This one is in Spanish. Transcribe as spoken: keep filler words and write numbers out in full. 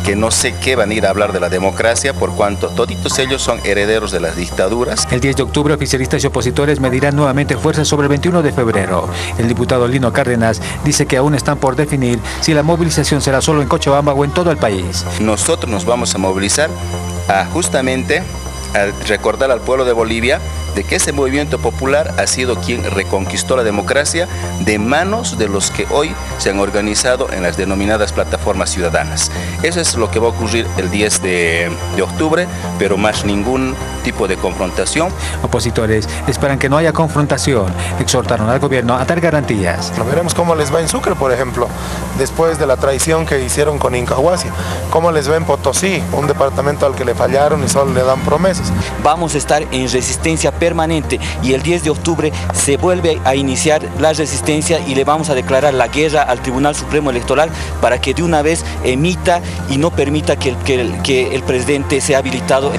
que no sé qué van a ir a hablar de la democracia, por cuanto toditos ellos son herederos de las dictaduras. El diez de octubre, oficialistas y opositores medirán nuevamente fuerzas sobre el veintiuno de febrero. El diputado Lino Cárdenas dice que aún están por definir si la movilización será solo en Cochabamba o en todo el país. Nosotros nos vamos a movilizar a justamente a recordar al pueblo de Bolivia de que ese movimiento popular ha sido quien reconquistó la democracia de manos de los que hoy se han organizado en las denominadas plataformas ciudadanas. Eso es lo que va a ocurrir el diez de octubre, pero más ningún tipo de confrontación. Opositores esperan que no haya confrontación. Exhortaron al gobierno a dar garantías. Veremos cómo les va en Sucre, por ejemplo, después de la traición que hicieron con Incahuasi. Cómo les va en Potosí, un departamento al que le fallaron y solo le dan promesas. Vamos a estar en resistencia permanente y el diez de octubre se vuelve a iniciar la resistencia y le vamos a declarar la guerra al Tribunal Supremo Electoral para que de una vez emita y no permita que el, que el, que el presidente sea habilitado.